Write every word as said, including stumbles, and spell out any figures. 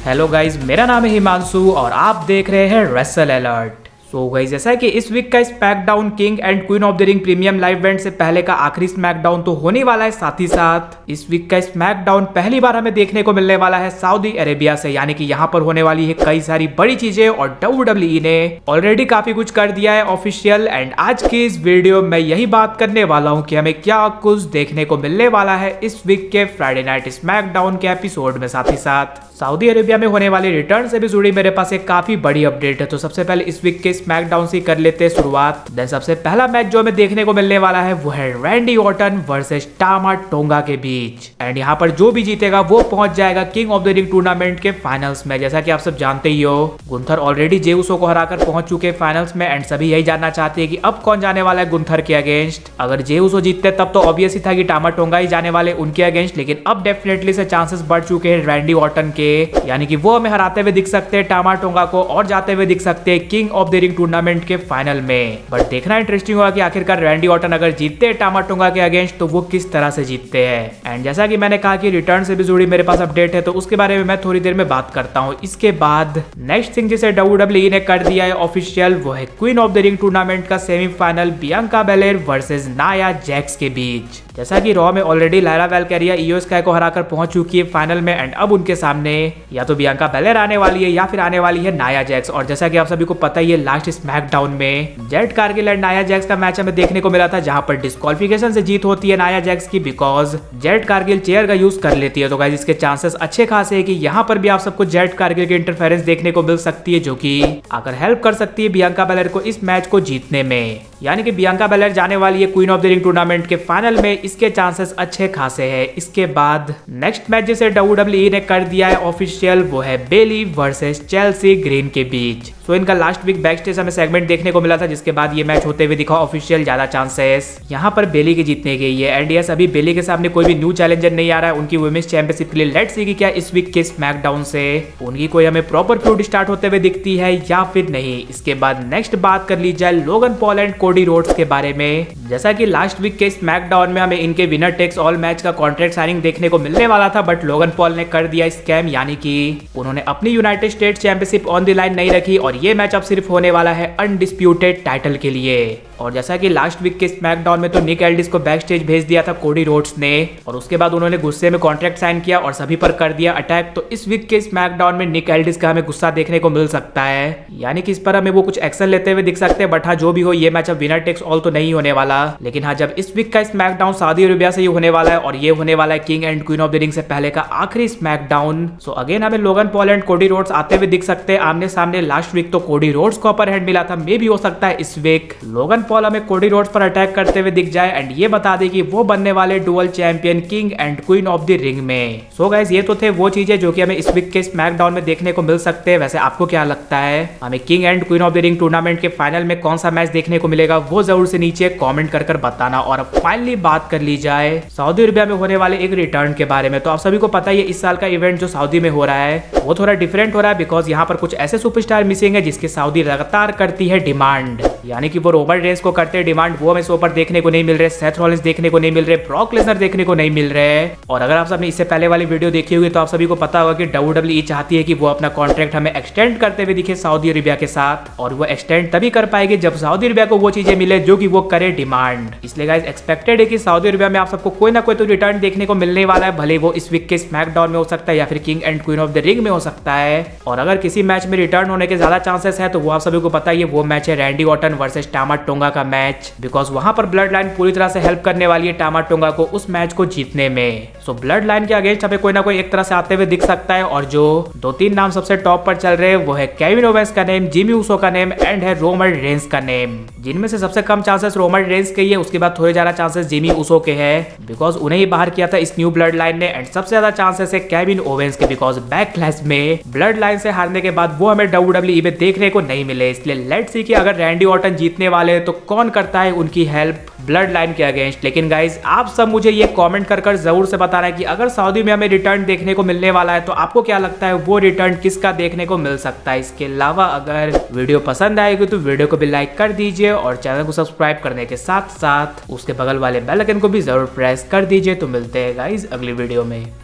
Hello guys, मेरा नाम है हिमांशु और आप देख रहे हैं रेसल अलर्ट। तो गाइस, जैसा है कि इस वीक का SmackDown King and Queen of the Ring premium live event से पहले का आखिरी स्मैकडाउन तो होने वाला है। साथ ही साथ इस वीक का स्मैकडाउन पहली बार हमें देखने को मिलने वाला है सऊदी अरेबिया से, यानी कि यहाँ पर होने वाली है कई सारी बड़ी चीजें और डब्ल्यू डब्ल्यू ई ने ऑलरेडी काफी कुछ कर दिया है ऑफिशियल। एंड आज की इस वीडियो में यही बात करने वाला हूँ कि हमें क्या कुछ देखने को मिलने वाला है इस वीक के फ्राइडे नाइट स्मैकडाउन के एपिसोड में। साथ ही साथ सऊदी अरेबिया में होने वाले रिटर्न से भी जुड़ी मेरे पास एक काफी बड़ी अपडेट है। तो सबसे पहले इस वीक के स्मैकडाउन से कर लेते हैं शुरुआत। देन सबसे पहला मैच जो हमें देखने को मिलने वाला है वो है Randy Orton versus Tama Tonga के बीच। एंड यहाँ पर जो भी जीतेगा वो पहुंच जाएगा King of the Ring tournament के फाइनल्स में। जैसा कि आप सब जानते ही हो, गुंथर ऑलरेडी जे उसो को हराकर पहुंच चुके हैं फाइनल्स में। एंड सभी यही जानना चाहते हैं कि अब कौन जाने वाला है गुंथर के अगेंस्ट। अगर जे उसो जीतते तब तो ऑब्वियस ही था कि टामा टोंगा ही जाने वाले उनके अगेंस्ट, लेकिन अब डेफिनेटली से चांसेस बढ़ चुके हैं रैंडी ऑर्टन के, यानी कि वो हमें हराते हुए दिख सकते हैं टामा टोंगा को और जाते हुए दिख सकते हैं King of the Ring tournament के फाइनल में। बट देखना इंटरेस्टिंग होगा कि आखिरकार रैंडी ऑर्टन अगर जीतते हैं टामा टोंगा के अगेंस्ट तो वो किस तरह से जीतते हैं। एंड जैसा कि मैंने कहा कि रिटर्न से भी जुड़ी मेरे पास अपडेट है, तो उसके बारे में मैं थोड़ी देर में बात करता हूँ। इसके बाद नेक्स्ट थिंग जिसे डब्ल्यू डब्ल्यू ई ने कर दिया है ऑफिशियल वो है Queen of the Ring tournament का semifinal Bianca Belair versus Nia Jax के बीच। जैसा कि रॉ में ऑलरेडी लायरा वेलकेरिया इयो स्काई को हराकर पहुंच चुकी है फाइनल में। एंड अब उनके सामने या तो बियांका बेलेर आने वाली है या फिर आने वाली है नाया जैक्स। और जैसा कि आप सभी को पता ही है, लास्ट स्मैकडाउन में Jade Cargill and Nia Jax का मैच हमें देखने को मिला था, जहां पर डिस्क्वालिफिकेशन से जीत होती है नाया जैक्स की, बिकॉज जेट कारगिल चेयर का यूज कर लेती है। तो गाइस, इसके चांसेस अच्छे खासे है कि यहाँ पर भी आप सबको जेट कारगिल की इंटरफेरेंस देखने को मिल सकती है, जो कि आकर हेल्प कर सकती है बियांका बेलेर को इस मैच को जीतने में। यानी कि बियांका बेलेर जाने वाली है Queen of the Ring tournament के फाइनल में, इसके चांसेस अच्छे खासे हैं। इसके बाद नेक्स्ट मैच जिसे डब्ल्यू डब्ल्यू ई ने कर दिया है ऑफिशियल वो है बेली वर्सेस चेल्सी ग्रीन के बीच। सो so, इनका लास्ट वीक बैक स्टेज हमें सेगमेंट देखने को मिला था, जिसके बाद ये मैच होते हुए दिखा ऑफिशियल। ज्यादा चांसेस यहाँ पर बेली के जीतने के ये। एंड यस, अभी बेली के सामने कोई भी न्यू चैलेंजर नहीं आ रहा है उनकी वुमेन्स चैंपियनशिप के लिए। लेट्स सी कि क्या इस वीक के स्मैकडाउन से उनकी कोई हमें प्रॉपर फ्यूड स्टार्ट होते हुए दिखती है या फिर नहीं। इसके बाद नेक्स्ट बात कर ली जाए Logan Paul and Cody Rhodes के बारे में। जैसा कि लास्ट वीक के स्मैकडाउन में हमें इनके विनर टेक्स ऑल मैच का कॉन्ट्रैक्ट साइनिंग देखने को मिलने वाला था, बट लोगन पॉल ने कर दिया स्कैम, यानी कि उन्होंने अपनी United States championship on the line नहीं रखी और ये मैच अब सिर्फ होने वाला है अनडिस्प्यूटेड टाइटल के लिए। और जैसा कि लास्ट वीक के स्मैकडाउन में तो निक एल्डिस को बैक स्टेज भेज दिया था कोडी रोड्स ने, और उसके बाद उन्होंने गुस्से में कॉन्ट्रैक्ट साइन किया और सभी पर कर दिया अटैक। तो इस वीक के स्मैकडाउन में निक एल्डिस का हमें गुस्सा देखने को मिल सकता है, यानी कि इस पर हमें वो कुछ एक्शन लेते हुए दिख सकते हैं। बट हाँ, जो भी हो, ये मैच अब विनर टेक्स ऑल तो नहीं होने वाला। लेकिन हाँ, जब इस वीक का स्मैकडाउन सऊदी अरेबिया से ही होने वाला है और ये होने वाला है King and Queen of the Ring से पहले का आखिरी स्मैकडाउन। सो अगेन हमें Logan Paul and Cody Rhodes आते हुए दिख सकते हैं आमने सामने। लास्ट वीक तो कोडी रोड्स को अपर हैंड मिला था, मे भी हो सकता है इस वीक लोगन पॉल हमें कोडी रोड्स पर अटैक करते हुए दिख जाए एंड ये बता दे कि वो बनने वाले dual champion King and Queen of the Ring में। सो गाइस, ये तो थे वो चीजें जो कि हमें इस वीक के स्मैकडाउन में देखने को मिल सकते हैं। वैसे आपको क्या लगता है, हमें King and Queen of the Ring tournament के फाइनल में कौन सा मैच देखने को मिलेगा, वो जरूर से नीचे कमेंट कर कर बताना। और अब फाइनली बात कर ली जाए सऊदी अरेबिया में होने वाले एक रिटर्न के बारे में। तो आप सभी को पता ही है, इस साल का इवेंट जो सऊदी में हो रहा है वो थोड़ा डिफरेंट हो रहा है, बिकॉज यहाँ पर कुछ ऐसे सुपरस्टार मिसिंग है जिसकी सऊदी लगातार करती है डिमांड। यानी कि वो रोमन रेंस को करते हैं डिमांड, वो हमें शो पर देखने को नहीं मिल रहे, सेथ रॉलिंस देखने को नहीं मिल रहे, ब्रॉक लेसनर देखने को नहीं मिल रहे। और अगर आप सबने इससे पहले वाली वीडियो देखी होगी तो आप सभी को पता होगा कि डब्ल्यू डब्ल्यू ई चाहती है कि वो अपना कॉन्ट्रैक्ट हमें एक्सटेंड करते हुए दिखे सऊदी अरेबिया के साथ, और वो एक्सटेंड तभी कर पाएगी जब सऊदी अरेबिया को वो चीजें मिले जो कि वो करे डिमांड। इसलिए गाइस, एक्सपेक्टेड है कि सऊदी अरेबिया में आप सबको कोई ना कोई तो रिटर्न देखने को मिलने वाला है, भले वो इस वीक के स्मैकडाउन में हो सकता है या फिर King and Queen of the Ring में हो सकता है। और अगर किसी मैच में रिटर्न होने के ज्यादा चांसेस है तो वो आप सभी को पता है, वो मैच है Randy Orton versus Tama Tonga का मैच, बिकॉज वहां पर ब्लड लाइन पूरी तरह से हेल्प करने वाली है टामा टोंगा को उस मैच को जीतने में। सो ब्लड लाइन के अगेंस्ट हमें कोई ना कोई एक तरह से आते हुए दिख सकता है। और जो दो तीन नाम सबसे टॉप पर चल रहे हैं वो है केविन ओवेंस का नेम, जिमी ऊसो का नेम एंड है रोमन रेंस का नेम, जिनमें से सबसे कम चांसेस रोमन रेंस के ही है, उसके बाद थोड़े ज्यादा चांसेस जिमी ऊसो के हैं, बिकॉज उन्हें ही बाहर किया था इस न्यू ब्लड लाइन ने। एंड सबसे ज्यादा चांसेस है केविन ओवेंस के, बिकॉज बैकलैश में ब्लड लाइन से हारने के बाद वो हमें डब्ल्यू डब्ल्यू ई में देखने को नहीं मिले। इसलिए लेट्स सी कि अगर रैंडी ऑर्टन जीतने वाले हैं तो कौन करता है उनकी हेल्प ब्लड लाइन के अगेंस्ट। लेकिन गाइज, आप सब मुझे ये कमेंट कर कर जरूर से बताना है कि अगर सऊदी में हमें रिटर्न देखने को मिलने वाला है तो आपको क्या लगता है वो रिटर्न किसका देखने को मिल सकता है। इसके अलावा अगर वीडियो पसंद आएगी तो वीडियो को भी लाइक कर दीजिए और चैनल को सब्सक्राइब करने के साथ साथ उसके बगल वाले बेल आइकन को भी जरूर प्रेस कर दीजिए। तो मिलते हैं गाइज अगली वीडियो में।